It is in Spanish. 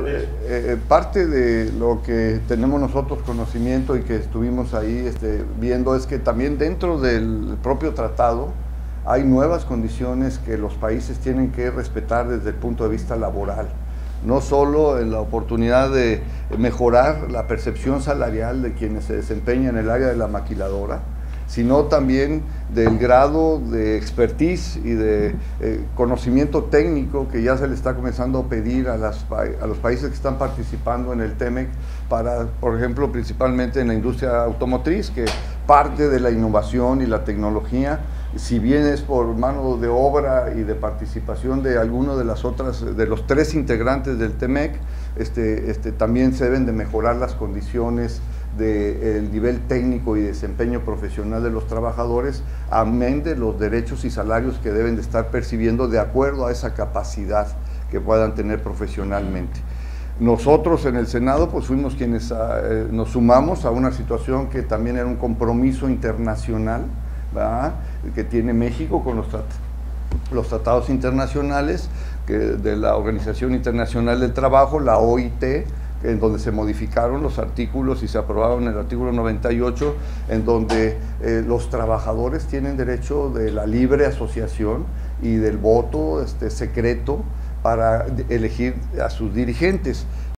parte de lo que tenemos nosotros conocimiento y que estuvimos ahí viendo es que también dentro del propio tratado hay nuevas condiciones que los países tienen que respetar desde el punto de vista laboral. No solo en la oportunidad de mejorar la percepción salarial de quienes se desempeñan en el área de la maquiladora, sino también del grado de expertise y de conocimiento técnico que ya se le está comenzando a pedir a los países que están participando en el TEMEC para, por ejemplo, principalmente en la industria automotriz, que parte de la innovación y la tecnología, si bien es por mano de obra y de participación de alguno de los tres integrantes del TEMEC, también se deben de mejorar las condiciones del nivel técnico y desempeño profesional de los trabajadores, amén de los derechos y salarios que deben de estar percibiendo de acuerdo a esa capacidad que puedan tener profesionalmente. Nosotros en el Senado pues fuimos quienes nos sumamos a una situación que también era un compromiso internacional, ¿verdad?, que tiene México con los tratados internacionales de la Organización Internacional del Trabajo, la OIT, en donde se modificaron los artículos y se aprobaron el artículo 98, en donde los trabajadores tienen derecho de la libre asociación y del voto secreto para elegir a sus dirigentes.